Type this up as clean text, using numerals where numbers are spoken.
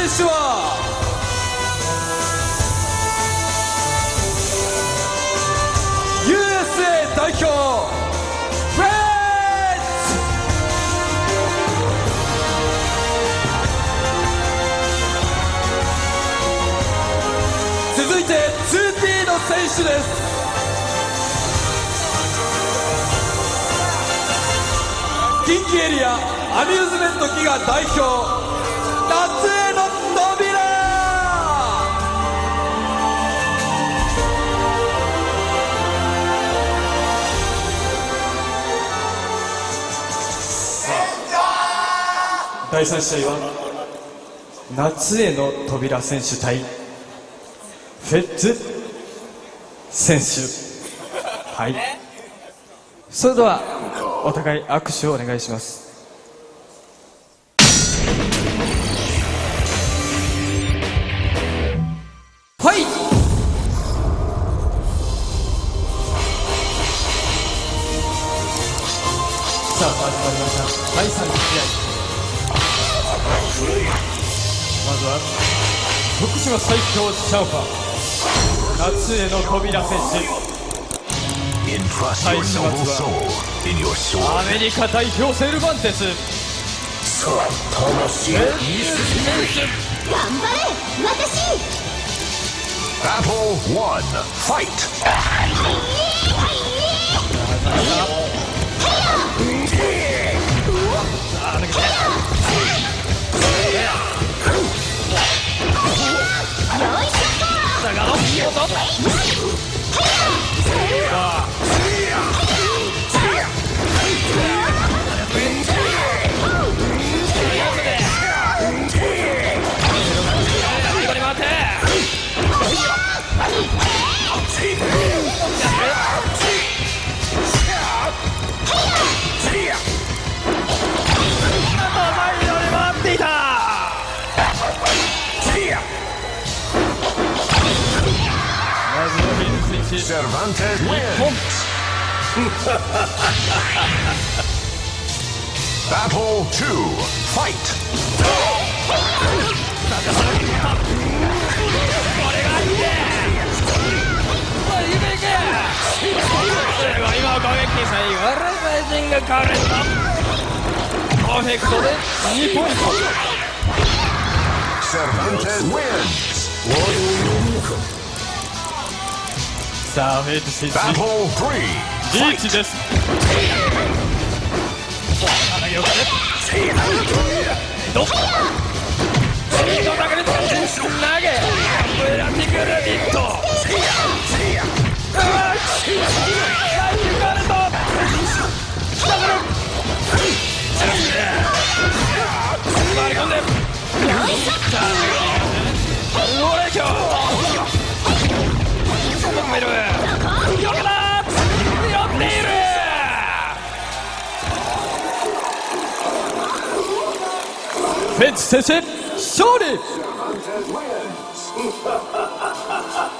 手はUSA 代表フェッツ。続いて 2P の選手です。近畿エリアアミューズメントギガ代表夏への扉。第3試合は夏への扉選手対フェッツ選手。はい、それではお互い握手をお願いします。ファイト。さあ始まりました第3試合。まずは福島最強シャンファ夏への扉選手対しますはアメリカ代表セルバンテス頑張れ私。 Battle 1 Fight。 Cervantes wins. Battle 2 Fight。 今の攻撃最後はライジングカレントパーフェクトで2ポイント。 Cervantes wins。 さあフェイト選手 Battle 3 リーチです。どっスピードだけで投げブラティクルビットライジカルトダブル回り込んで俺今日見るよけだ寄っている。フェンツ先生勝利。